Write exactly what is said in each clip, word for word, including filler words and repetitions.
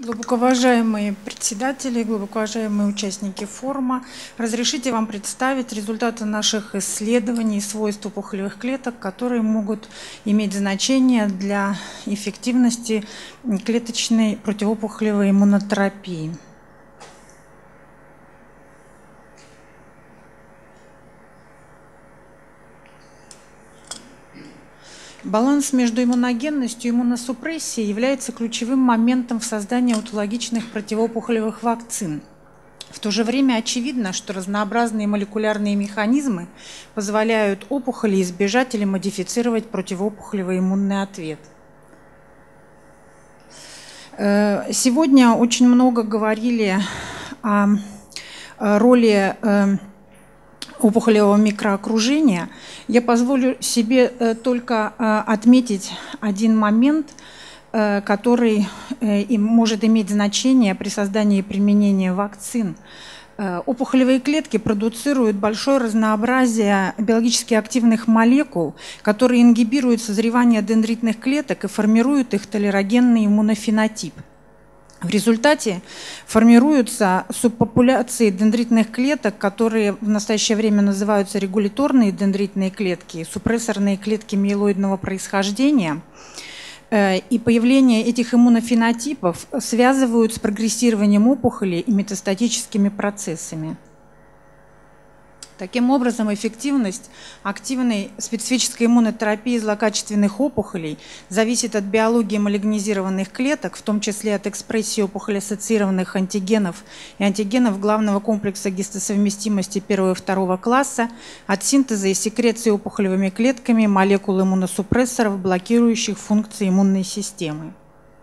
Глубоко уважаемые председатели, глубоко уважаемые участники форума, разрешите вам представить результаты наших исследований свойств опухолевых клеток, которые могут иметь значение для эффективности клеточной противоопухолевой иммунотерапии. Баланс между иммуногенностью и иммуносупрессией является ключевым моментом в создании аутологичных противоопухолевых вакцин. В то же время очевидно, что разнообразные молекулярные механизмы позволяют опухоли избежать или модифицировать противоопухолевый иммунный ответ. Сегодня очень много говорили о роли опухолевого микроокружения. Я позволю себе только отметить один момент, который может иметь значение при создании и применении вакцин. Опухолевые клетки продуцируют большое разнообразие биологически активных молекул, которые ингибируют созревание дендритных клеток и формируют их толерогенный иммунофенотип. В результате формируются субпопуляции дендритных клеток, которые в настоящее время называются регуляторные дендритные клетки, супрессорные клетки миелоидного происхождения. И появление этих иммунофенотипов связывают с прогрессированием опухоли и метастатическими процессами. Таким образом, эффективность активной специфической иммунотерапии злокачественных опухолей зависит от биологии малигнизированных клеток, в том числе от экспрессии опухолеассоциированных антигенов и антигенов главного комплекса гистосовместимости первого и второго класса, от синтеза и секреции опухолевыми клетками молекул иммуносупрессоров, блокирующих функции иммунной системы.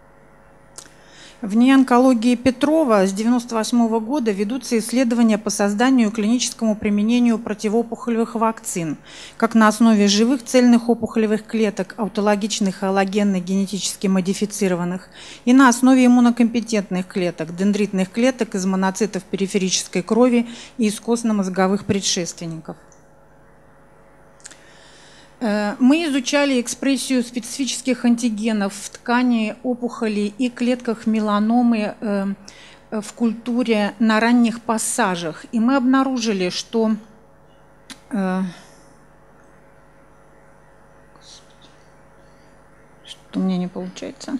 В неонкологии Петрова с девяносто восьмого года ведутся исследования по созданию и клиническому применению противоопухолевых вакцин, как на основе живых цельных опухолевых клеток, аутологичных и аллогенных генетически модифицированных, и на основе иммунокомпетентных клеток, дендритных клеток из моноцитов периферической крови и из костно-мозговых предшественников. Мы изучали экспрессию специфических антигенов в ткани опухолей и клетках меланомы в культуре на ранних пассажах. И мы обнаружили, что что у меня не получается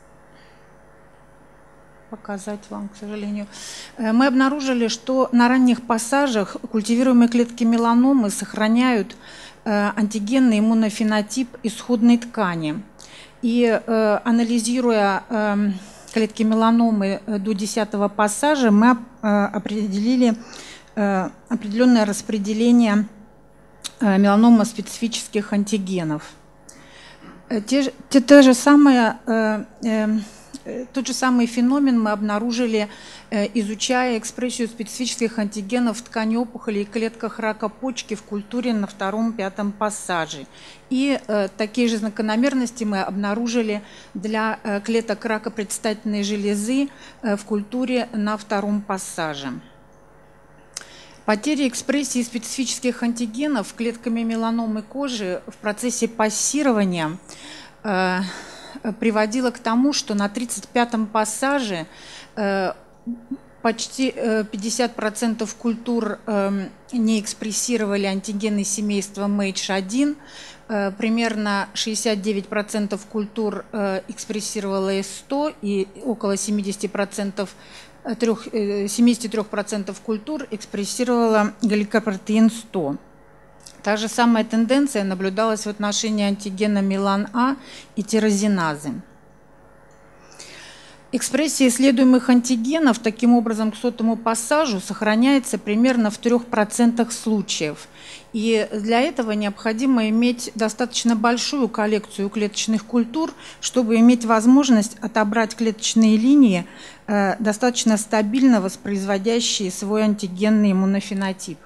показать вам, к сожалению. Мы обнаружили, что на ранних пассажах культивируемые клетки меланомы сохраняют антигенный иммунофенотип исходной ткани. И э, анализируя э, клетки меланомы до десятого пассажа, мы э, определили э, определенное распределение э, меланома-специфических антигенов. Те, те, те же самые, э, э, тот же самый феномен мы обнаружили, изучая экспрессию специфических антигенов в ткани опухоли и клетках рака почки в культуре на втором-пятом пассаже. И э, такие же закономерности мы обнаружили для э, клеток рака предстательной железы э, в культуре на втором пассаже. Потеря экспрессии специфических антигенов клетками меланомы кожи в процессе пассирования э, приводила к тому, что на тридцать пятом пассаже э, почти пятьдесят процентов культур не экспрессировали антигены семейства эм эйч один, примерно шестьдесят девять процентов культур экспрессировало эс сто и около семьдесят процентов, семьдесят три процента культур экспрессировало гликопротеин сто. Та же самая тенденция наблюдалась в отношении антигена мелан-А и тирозиназы. Экспрессия исследуемых антигенов таким образом к сотому пассажу сохраняется примерно в трёх процентах случаев. И для этого необходимо иметь достаточно большую коллекцию клеточных культур, чтобы иметь возможность отобрать клеточные линии, э, достаточно стабильно воспроизводящие свой антигенный иммунофенотип.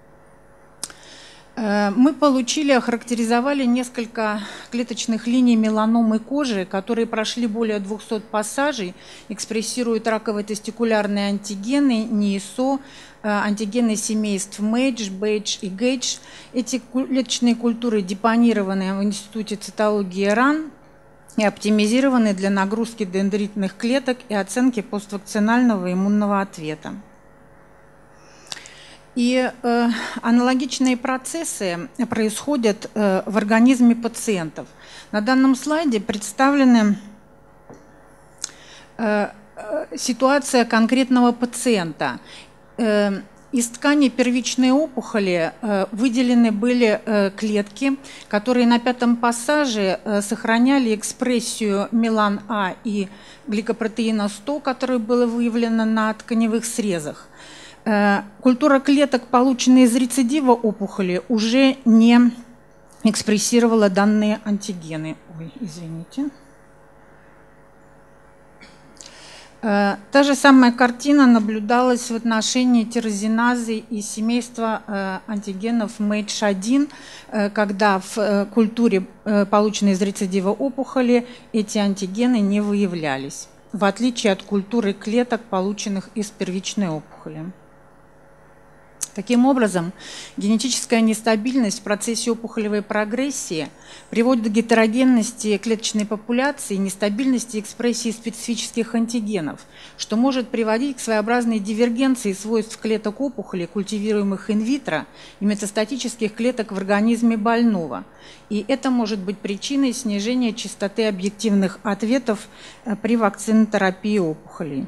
Мы получили, охарактеризовали несколько клеточных линий меланомы кожи, которые прошли более двухсот пассажей, экспрессируют раково-тестикулярные антигены, НИИСО, антигены семейств МЭЙДЖ, БЭЙДЖ и ГЭЙДЖ. Эти клеточные культуры депонированы в Институте цитологии РАН и оптимизированы для нагрузки дендритных клеток и оценки поствакцинального иммунного ответа. И э, аналогичные процессы происходят э, в организме пациентов. На данном слайде представлены э, ситуация конкретного пациента. Э, Из ткани первичной опухоли э, выделены были э, клетки, которые на пятом пассаже э, сохраняли экспрессию мелан-А и гликопротеина сто, которое было выявлено на тканевых срезах. Э, культура клеток, полученная из рецидива опухоли, уже не экспрессировала данные антигены. Ой, извините. Та же самая картина наблюдалась в отношении тирозиназы и семейства антигенов эм эйч один, когда в культуре, полученной из рецидива опухоли, эти антигены не выявлялись, в отличие от культуры клеток, полученных из первичной опухоли. Таким образом, генетическая нестабильность в процессе опухолевой прогрессии приводит к гетерогенности клеточной популяции и нестабильности экспрессии специфических антигенов, что может приводить к своеобразной дивергенции свойств клеток опухоли, культивируемых инвитро, и метастатических клеток в организме больного. И это может быть причиной снижения частоты объективных ответов при вакцинотерапии опухолей.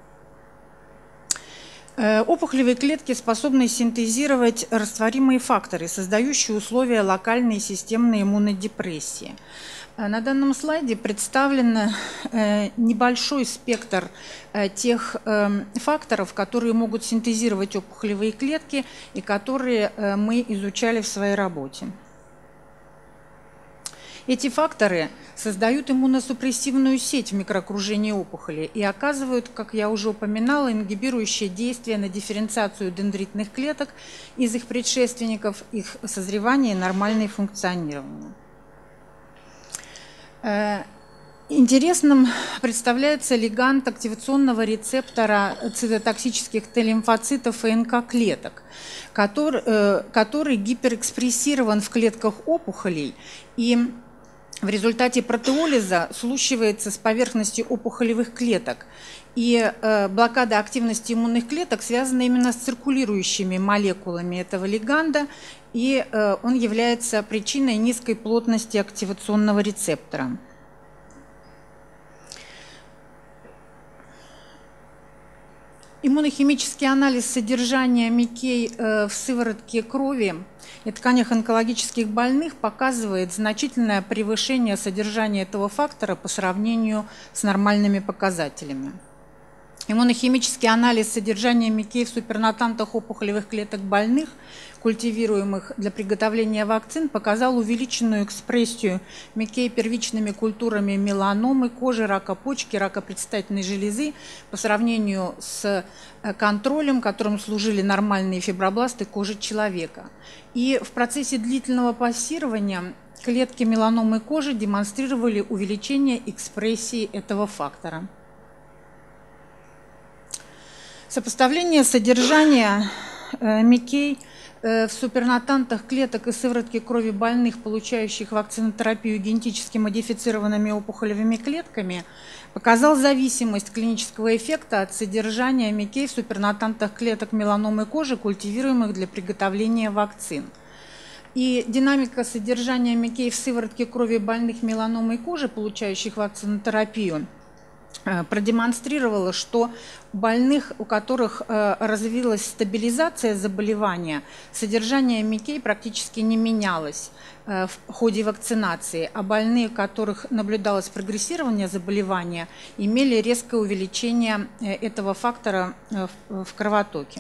Опухолевые клетки способны синтезировать растворимые факторы, создающие условия локальной системной иммунодепрессии. На данном слайде представлен небольшой спектр тех факторов, которые могут синтезировать опухолевые клетки и которые мы изучали в своей работе. Эти факторы создают иммуносупрессивную сеть в микроокружении опухоли и оказывают, как я уже упоминала, ингибирующее действие на дифференциацию дендритных клеток из их предшественников, их созревание и нормальное функционирование. Интересным представляется лиганд активационного рецептора цитотоксических Т-лимфоцитов и эн ка-клеток, который, который гиперэкспрессирован в клетках опухолей и в результате протеолиза слущивается с поверхности опухолевых клеток. И э, блокада активности иммунных клеток связана именно с циркулирующими молекулами этого лиганда, и э, он является причиной низкой плотности активационного рецептора. Иммунохимический анализ содержания МИКей в сыворотке крови и тканях онкологических больных показывает значительное превышение содержания этого фактора по сравнению с нормальными показателями. Иммунохимический анализ содержания МИКей в супернатантах опухолевых клеток больных, культивируемых для приготовления вакцин, показал увеличенную экспрессию МИКей первичными культурами меланомы, кожи, рака почки, рака предстательной железы по сравнению с контролем, которым служили нормальные фибробласты кожи человека. И в процессе длительного пассирования клетки меланомы кожи демонстрировали увеличение экспрессии этого фактора. Сопоставление содержания МИКей в супернатантах клеток и сыворотки крови больных, получающих вакцинотерапию генетически модифицированными опухолевыми клетками, показал зависимость клинического эффекта от содержания МИКей в супернатантах клеток меланомы кожи, культивируемых для приготовления вакцин. И динамика содержания МИКей в сыворотке крови больных меланомой кожи, получающих вакцинотерапию, продемонстрировала, что у больных, у которых развилась стабилизация заболевания, содержание МИКей практически не менялось в ходе вакцинации, а больные, у которых наблюдалось прогрессирование заболевания, имели резкое увеличение этого фактора в кровотоке.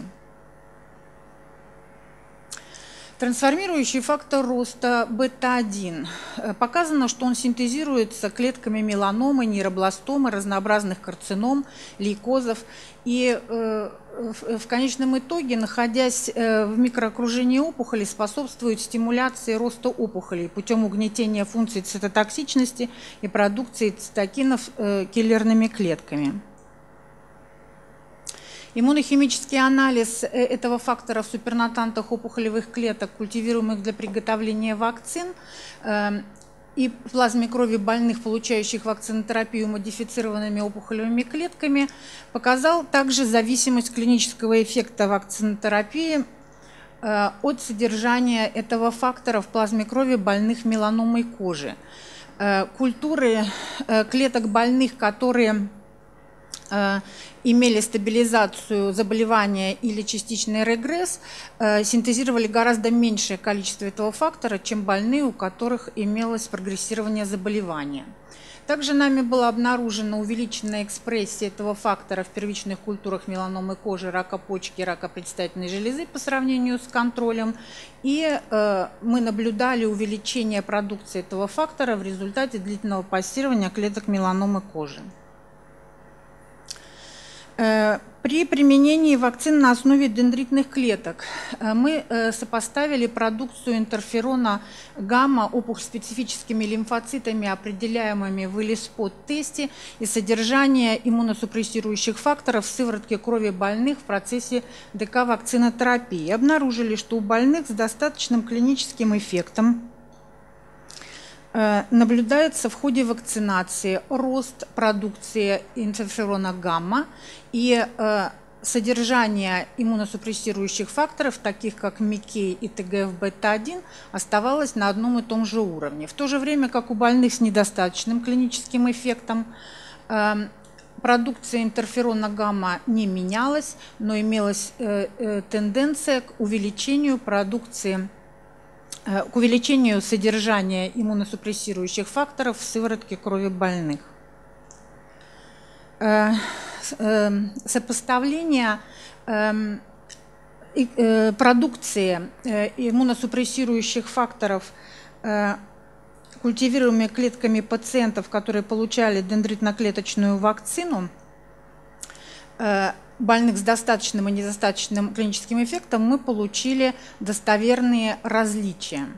Трансформирующий фактор роста бета один. Показано, что он синтезируется клетками меланомы, нейробластомы, разнообразных карцином, лейкозов. И в конечном итоге, находясь в микроокружении опухоли, способствует стимуляции роста опухолей путем угнетения функций цитотоксичности и продукции цитокинов киллерными клетками. Иммунохимический анализ этого фактора в супернатантах опухолевых клеток, культивируемых для приготовления вакцин, и плазме крови больных, получающих вакцинотерапию модифицированными опухолевыми клетками, показал также зависимость клинического эффекта вакцинотерапии от содержания этого фактора в плазме крови больных меланомой кожи. Культуры клеток больных, которые имели стабилизацию заболевания или частичный регресс, синтезировали гораздо меньшее количество этого фактора, чем больные, у которых имелось прогрессирование заболевания. Также нами была обнаружена увеличенная экспрессия этого фактора в первичных культурах меланомы кожи, рака почки, рака предстательной железы по сравнению с контролем. И э, мы наблюдали увеличение продукции этого фактора в результате длительного пассирования клеток меланомы кожи. При применении вакцин на основе дендритных клеток мы сопоставили продукцию интерферона гамма опухоль-специфическими лимфоцитами, определяемыми в ЭЛИСПОТ-тесте, и содержание иммуносупрессирующих факторов в сыворотке крови больных в процессе ДК-вакцинотерапии. Обнаружили, что у больных с достаточным клиническим эффектом наблюдается в ходе вакцинации рост продукции интерферона гамма и э, содержание иммуносупрессирующих факторов, таких как МИКей и Т Г Ф бета один, оставалось на одном и том же уровне. В то же время, как у больных с недостаточным клиническим эффектом, э, продукция интерферона гамма не менялась, но имелась э, э, тенденция к увеличению продукции к увеличению содержания иммуносупрессирующих факторов в сыворотке крови больных. Сопоставление продукции иммуносупрессирующих факторов культивируемыми клетками пациентов, которые получали дендритно-клеточную вакцину, больных с достаточным и недостаточным клиническим эффектом, мы получили достоверные различия.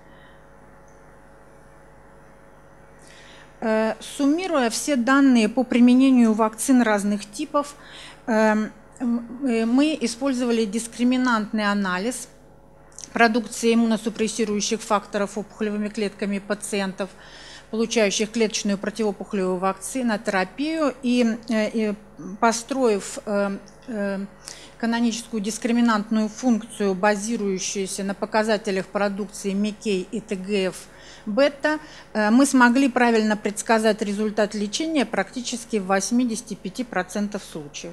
Суммируя все данные по применению вакцин разных типов, мы использовали дискриминантный анализ продукции иммуносупрессирующих факторов опухолевыми клетками пациентов, получающих клеточную противоопухолевую вакцинотерапию, и, и построив э, э, каноническую дискриминантную функцию, базирующуюся на показателях продукции МИКей и Т Г Ф бета, э, мы смогли правильно предсказать результат лечения практически в восьмидесяти пяти процентах случаев.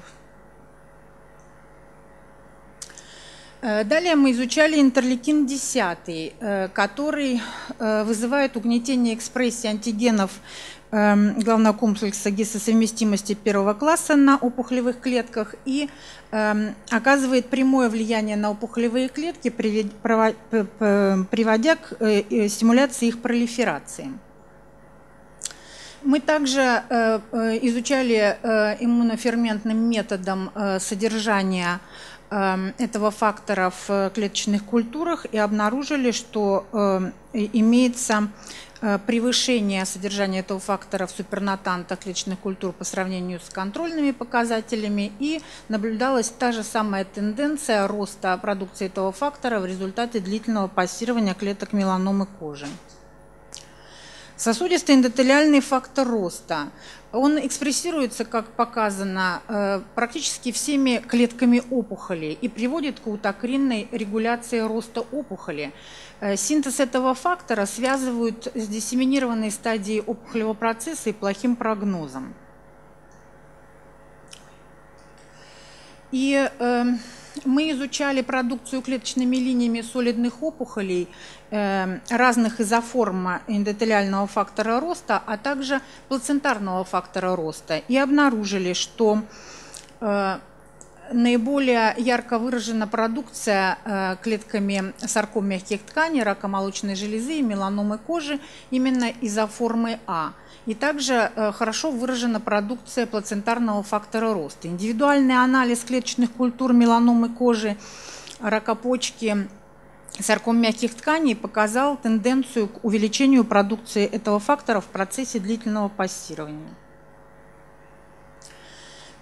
Далее мы изучали интерлейкин десять, который вызывает угнетение экспрессии антигенов главного комплекса гистосовместимости первого класса на опухолевых клетках и оказывает прямое влияние на опухолевые клетки, приводя к стимуляции их пролиферации. Мы также изучали иммуноферментным методом содержания этого фактора в клеточных культурах и обнаружили, что имеется превышение содержания этого фактора в супернатантах клеточных культур по сравнению с контрольными показателями, и наблюдалась та же самая тенденция роста продукции этого фактора в результате длительного пассирования клеток меланомы кожи. Сосудистый эндотелиальный фактор роста. Он экспрессируется, как показано, практически всеми клетками опухоли и приводит к аутокринной регуляции роста опухоли. Синтез этого фактора связывают с диссеминированной стадией опухолевого процесса и плохим прогнозом. И э, мы изучали продукцию клеточными линиями солидных опухолей э, разных изоформ эндотелиального фактора роста, а также плацентарного фактора роста, и обнаружили, что э, наиболее ярко выражена продукция э, клетками сарком мягких тканей, рака молочной железы и меланомы кожи именно изоформы А. И также э, хорошо выражена продукция плацентарного фактора роста. Индивидуальный анализ клеточных культур меланомы кожи, рака почки, сарком мягких тканей показал тенденцию к увеличению продукции этого фактора в процессе длительного пассирования.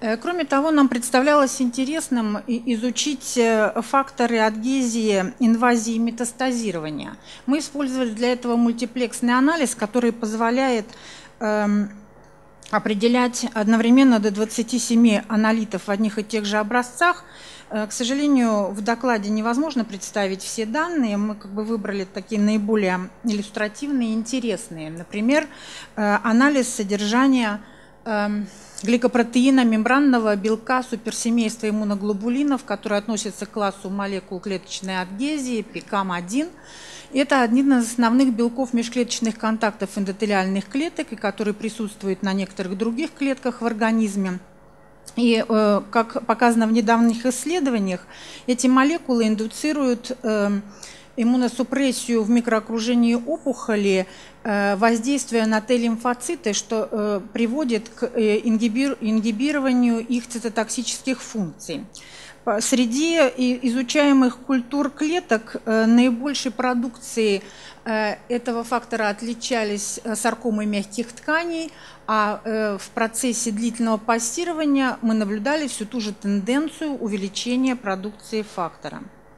Кроме того, нам представлялось интересным изучить факторы адгезии, инвазии и метастазирования. Мы использовали для этого мультиплексный анализ, который позволяет эм, определять одновременно до двадцати семи аналитов в одних и тех же образцах. К сожалению, в докладе невозможно представить все данные. Мы как бы выбрали такие наиболее иллюстративные и интересные. Например, анализ содержания гликопротеина мембранного белка суперсемейства иммуноглобулинов, который относится к классу молекул клеточной адгезии, пи кам один. Это один из основных белков межклеточных контактов эндотелиальных клеток, и который присутствует на некоторых других клетках в организме. И, как показано в недавних исследованиях, эти молекулы индуцируют иммуносупрессию в микроокружении опухоли, воздействуя на Т-лимфоциты, что приводит к ингибированию их цитотоксических функций. Среди изучаемых культур клеток наибольшей продукцией этого фактора отличались саркомы мягких тканей, а в процессе длительного пассирования мы наблюдали всю ту же тенденцию увеличения продукции фактора.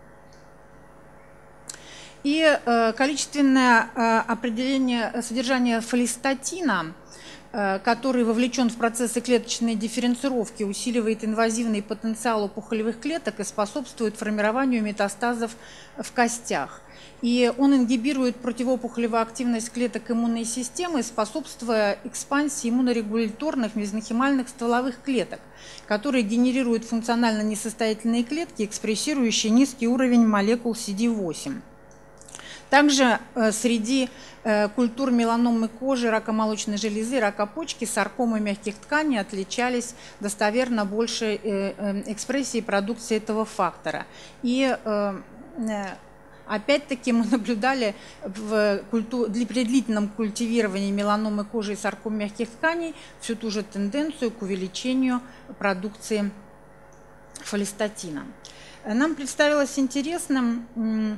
И количественное определение содержания фолистатина, который вовлечен в процессы клеточной дифференцировки, усиливает инвазивный потенциал опухолевых клеток и способствует формированию метастазов в костях. И он ингибирует противоопухолевую активность клеток иммунной системы, способствуя экспансии иммунорегуляторных мезонхимальных стволовых клеток, которые генерируют функционально несостоятельные клетки, экспрессирующие низкий уровень молекул си ди восемь. Также среди культур меланомы кожи, рака молочной железы, рака почки, саркомы мягких тканей отличались достоверно большей экспрессией продукции этого фактора. И опять-таки мы наблюдали в культу... при длительном культивировании меланомы кожи и сарком мягких тканей всю ту же тенденцию к увеличению продукции фолистатина. Нам представилось интересным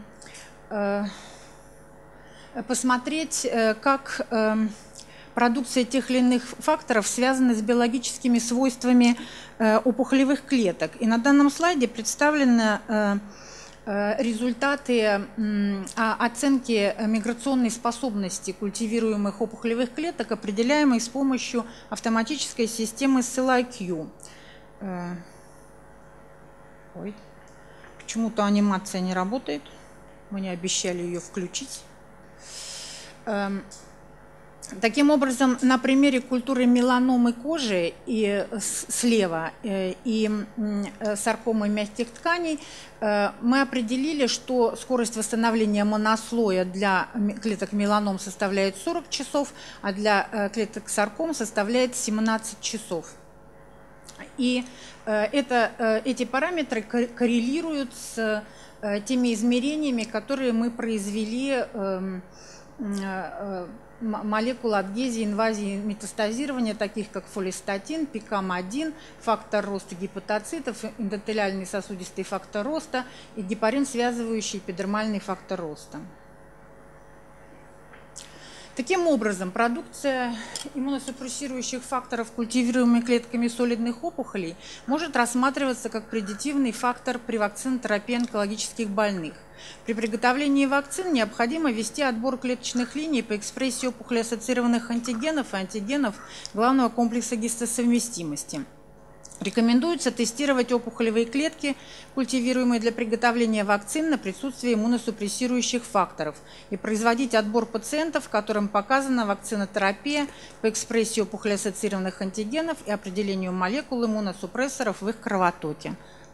посмотреть, как продукция тех или иных факторов связана с биологическими свойствами опухолевых клеток. И на данном слайде представлены результаты оценки миграционной способности культивируемых опухолевых клеток, определяемой с помощью автоматической системы SEL-ай-кью. Ой, почему-то анимация не работает. Мы не обещали ее включить. Таким образом, на примере культуры меланомы кожи и слева и саркомы мягких тканей мы определили, что скорость восстановления монослоя для клеток меланом составляет сорок часов, а для клеток сарком составляет семнадцать часов. И это, эти параметры коррелируют с теми измерениями, которые мы произвели молекул адгезии, инвазии, метастазирования, таких как фолистатин, пи кам один, фактор роста гепатоцитов, эндотелиальный сосудистый фактор роста и гепарин, связывающий эпидермальный фактор роста. Таким образом, продукция иммуносупрессирующих факторов, культивируемых клетками солидных опухолей, может рассматриваться как предитивный фактор при вакцинотерапии онкологических больных. При приготовлении вакцин необходимо вести отбор клеточных линий по экспрессии опухолеассоциированных антигенов и антигенов главного комплекса гистосовместимости. Рекомендуется тестировать опухолевые клетки, культивируемые для приготовления вакцин, на присутствие иммуносупрессирующих факторов и производить отбор пациентов, которым показана вакцинотерапия по экспрессии опухолеассоциированных антигенов и определению молекул иммуносупрессоров в их кровотоке.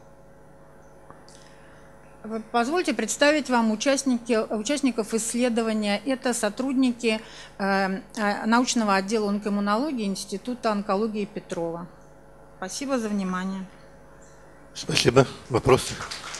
Позвольте представить вам участники, участников исследования. Это сотрудники э, научного отдела онкоиммунологии Института онкологии Петрова. Спасибо за внимание. Спасибо. Вопросы?